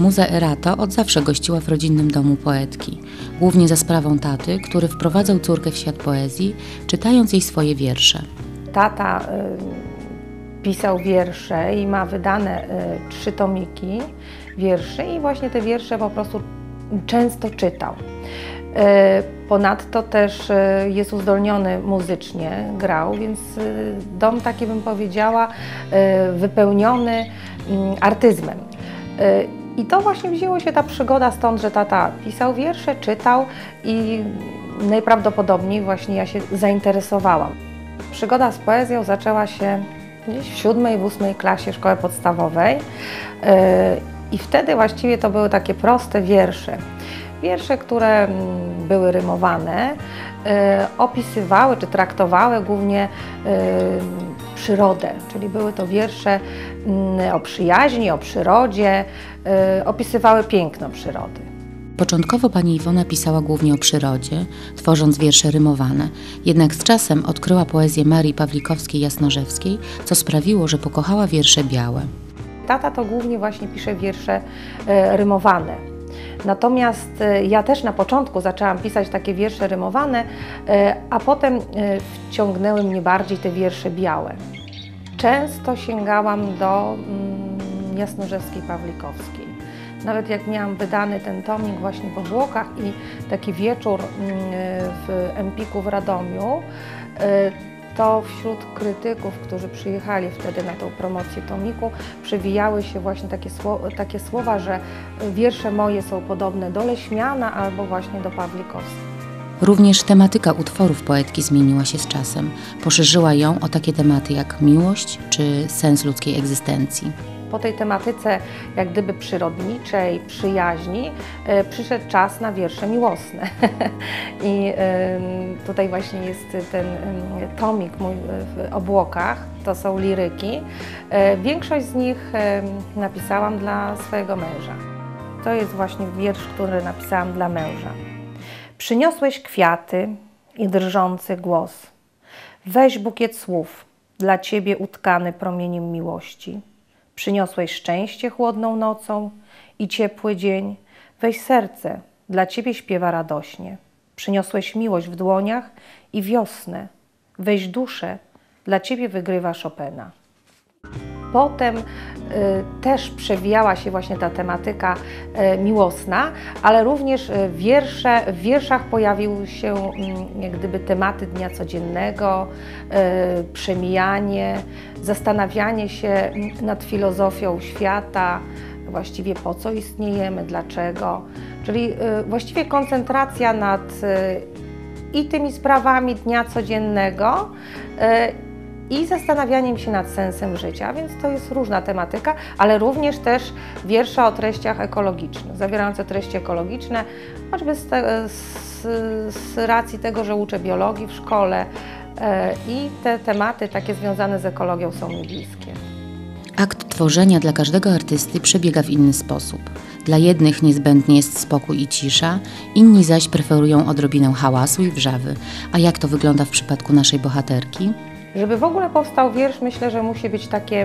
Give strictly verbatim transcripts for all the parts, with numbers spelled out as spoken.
Muza Erato od zawsze gościła w rodzinnym domu poetki, głównie za sprawą taty, który wprowadzał córkę w świat poezji, czytając jej swoje wiersze. Tata y, pisał wiersze i ma wydane y, trzy tomiki wierszy i właśnie te wiersze po prostu często czytał. Y, ponadto też y, jest uzdolniony muzycznie, grał, więc y, dom taki, bym powiedziała, y, wypełniony y, artyzmem. Y, I to właśnie wzięło się ta przygoda stąd, że tata pisał wiersze, czytał i najprawdopodobniej właśnie ja się zainteresowałam. Przygoda z poezją zaczęła się gdzieś w siódmej, w ósmej klasie szkoły podstawowej i wtedy właściwie to były takie proste wiersze. Wiersze, które były rymowane, opisywały czy traktowały głównie przyrodę, czyli były to wiersze o przyjaźni, o przyrodzie, opisywały piękno przyrody. Początkowo pani Iwona pisała głównie o przyrodzie, tworząc wiersze rymowane, jednak z czasem odkryła poezję Marii Pawlikowskiej-Jasnorzewskiej, co sprawiło, że pokochała wiersze białe. Tata to głównie właśnie pisze wiersze e, rymowane. Natomiast e, ja też na początku zaczęłam pisać takie wiersze rymowane, e, a potem e, wciągnęły mnie bardziej te wiersze białe. Często sięgałam do mm, Jasnorzewskiej-Pawlikowskiej. Nawet jak miałam wydany ten tomik właśnie w Obłokach i taki wieczór w Empiku w Radomiu, to wśród krytyków, którzy przyjechali wtedy na tą promocję tomiku, przewijały się właśnie takie, takie słowa, że wiersze moje są podobne do Leśmiana albo właśnie do Pawlikowskiej. Również tematyka utworów poetki zmieniła się z czasem. Poszerzyła ją o takie tematy jak miłość czy sens ludzkiej egzystencji. Po tej tematyce jak gdyby przyrodniczej, przyjaźni, y, przyszedł czas na wiersze miłosne. I y, tutaj właśnie jest ten y, tomik mój w Obłokach, to są liryki. Y, większość z nich y, napisałam dla swojego męża. To jest właśnie wiersz, który napisałam dla męża. Przyniosłeś kwiaty i drżący głos. Weź bukiet słów, dla Ciebie utkany promieniem miłości. Przyniosłeś szczęście chłodną nocą i ciepły dzień. Weź serce, dla Ciebie śpiewa radośnie. Przyniosłeś miłość w dłoniach i wiosnę. Weź duszę, dla Ciebie wygrywa Chopina. Potem y, też przewijała się właśnie ta tematyka y, miłosna, ale również y, wiersze, w wierszach pojawiły się y, jak gdyby tematy dnia codziennego, y, przemijanie, zastanawianie się nad filozofią świata, właściwie po co istniejemy, dlaczego. Czyli y, właściwie koncentracja nad y, i tymi sprawami dnia codziennego, y, i zastanawianiem się nad sensem życia, więc to jest różna tematyka, ale również też wiersze o treściach ekologicznych, zawierające treści ekologiczne, choćby z, te, z, z racji tego, że uczę biologii w szkole e, i te tematy takie związane z ekologią są mi bliskie. Akt tworzenia dla każdego artysty przebiega w inny sposób. Dla jednych niezbędny jest spokój i cisza, inni zaś preferują odrobinę hałasu i wrzawy. A jak to wygląda w przypadku naszej bohaterki? Żeby w ogóle powstał wiersz, myślę, że musi być takie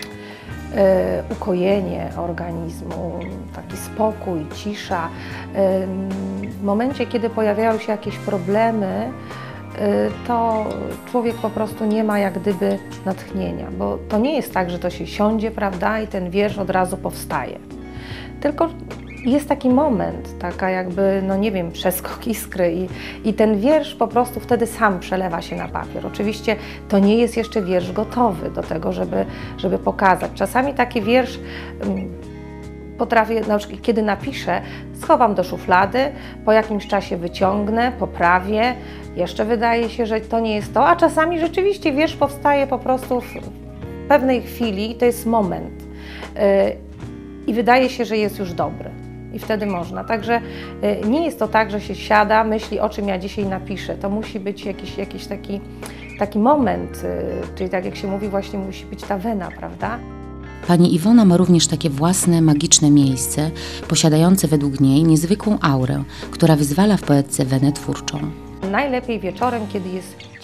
e, ukojenie organizmu, taki spokój, cisza. E, w momencie, kiedy pojawiają się jakieś problemy, e, to człowiek po prostu nie ma jak gdyby natchnienia, bo to nie jest tak, że to się siądzie, prawda, i ten wiersz od razu powstaje. Tylko jest taki moment, taka jakby, no nie wiem, przeskok iskry i, i ten wiersz po prostu wtedy sam przelewa się na papier. Oczywiście to nie jest jeszcze wiersz gotowy do tego, żeby, żeby pokazać. Czasami taki wiersz um, potrafię, na przykład kiedy napiszę, schowam do szuflady, po jakimś czasie wyciągnę, poprawię, jeszcze wydaje się, że to nie jest to, a czasami rzeczywiście wiersz powstaje po prostu w pewnej chwili i to jest moment. Yy, I wydaje się, że jest już dobry. I wtedy można. Także y, nie jest to tak, że się siada, myśli, o czym ja dzisiaj napiszę. To musi być jakiś, jakiś taki, taki moment, y, czyli tak jak się mówi, właśnie musi być ta wena, prawda? Pani Iwona ma również takie własne, magiczne miejsce, posiadające według niej niezwykłą aurę, która wyzwala w poetce wenę twórczą. Najlepiej wieczorem, kiedy jest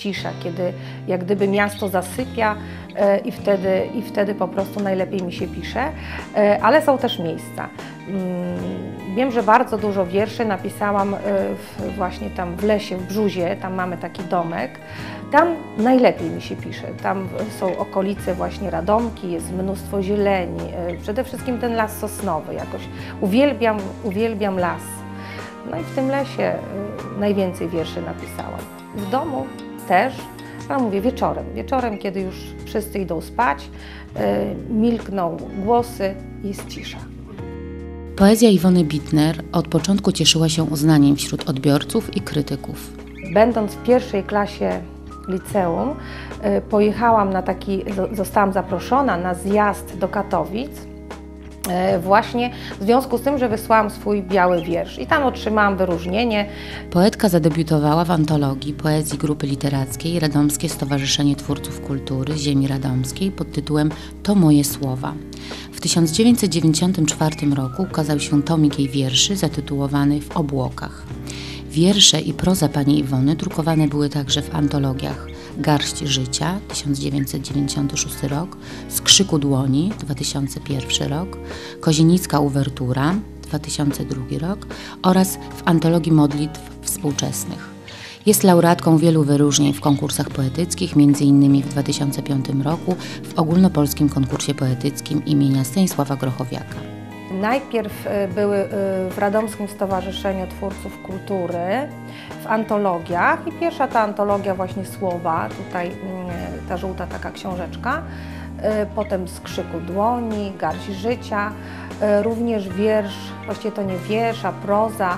cisza, kiedy jak gdyby miasto zasypia e, i wtedy, i wtedy po prostu najlepiej mi się pisze, e, ale są też miejsca. Mm, wiem, że bardzo dużo wierszy napisałam e, w, właśnie tam w lesie, w Brzuzie, tam mamy taki domek. Tam najlepiej mi się pisze, tam są okolice właśnie Radomki, jest mnóstwo zieleni, e, przede wszystkim ten las sosnowy, jakoś uwielbiam, uwielbiam las. No i w tym lesie y, najwięcej wierszy napisałam. W domu też, ale mówię wieczorem. Wieczorem, kiedy już wszyscy idą spać, y, milkną głosy, jest cisza. Poezja Iwony Bittner od początku cieszyła się uznaniem wśród odbiorców i krytyków. Będąc w pierwszej klasie liceum, y, pojechałam na taki, zostałam zaproszona na zjazd do Katowic, właśnie w związku z tym, że wysłałam swój biały wiersz i tam otrzymałam wyróżnienie. Poetka zadebiutowała w antologii poezji grupy literackiej Radomskie Stowarzyszenie Twórców Kultury Ziemi Radomskiej pod tytułem To moje słowa. W tysiąc dziewięćset dziewięćdziesiątym czwartym roku ukazał się tomik jej wierszy zatytułowany W obłokach. Wiersze i proza pani Iwony drukowane były także w antologiach Garść życia, tysiąc dziewięćset dziewięćdziesiąty szósty rok, Z krzyku dłoni, dwa tysiące pierwszy rok, Kozienicka uwertura, dwa tysiące drugi rok oraz w antologii modlitw współczesnych. Jest laureatką wielu wyróżnień w konkursach poetyckich, między innymi w dwa tysiące piątym roku w ogólnopolskim konkursie poetyckim imienia Stanisława Grochowiaka. Najpierw były w Radomskim Stowarzyszeniu Twórców Kultury, w antologiach i pierwsza ta antologia właśnie Słowa, tutaj ta żółta taka książeczka, potem Z krzyku dłoni, Garść życia, również wiersz, właściwie to nie wiersz, a proza,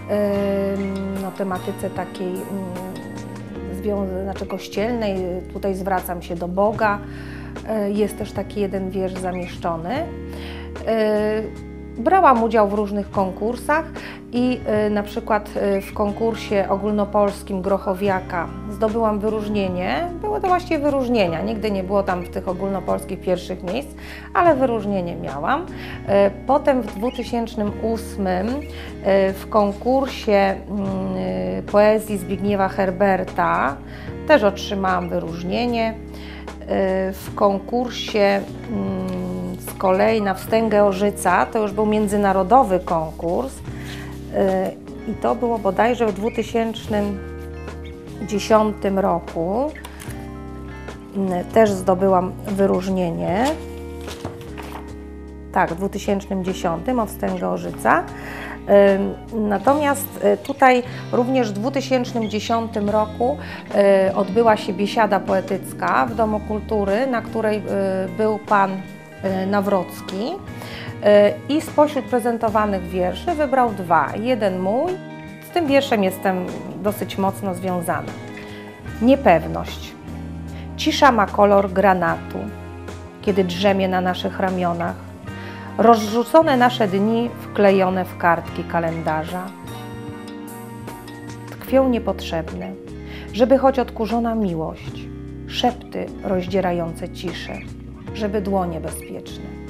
no, tematyce takiej znaczy kościelnej, tutaj zwracam się do Boga, jest też taki jeden wiersz zamieszczony. Brałam udział w różnych konkursach i y, na przykład y, w konkursie ogólnopolskim Grochowiaka zdobyłam wyróżnienie. Były to właściwie wyróżnienia, nigdy nie było tam w tych ogólnopolskich pierwszych miejsc, ale wyróżnienie miałam. Y, potem w dwa tysiące ósmym y, w konkursie y, poezji Zbigniewa Herberta też otrzymałam wyróżnienie. Y, w konkursie y, z kolei na Wstęgę Orzyca, to już był międzynarodowy konkurs i to było bodajże w dwa tysiące dziesiątym roku. Też zdobyłam wyróżnienie. Tak, w dwa tysiące dziesiątym o Wstęgę Orzyca. Natomiast tutaj również w dwa tysiące dziesiątym roku odbyła się biesiada poetycka w Domu Kultury, na której był pan Nawrocki i spośród prezentowanych wierszy wybrał dwa. Jeden mój, z tym wierszem jestem dosyć mocno związana. Niepewność. Cisza ma kolor granatu, kiedy drzemie na naszych ramionach. Rozrzucone nasze dni wklejone w kartki kalendarza. Tkwią niepotrzebne, żeby choć odkurzona miłość, szepty rozdzierające ciszę, żeby dłonie bezpieczne.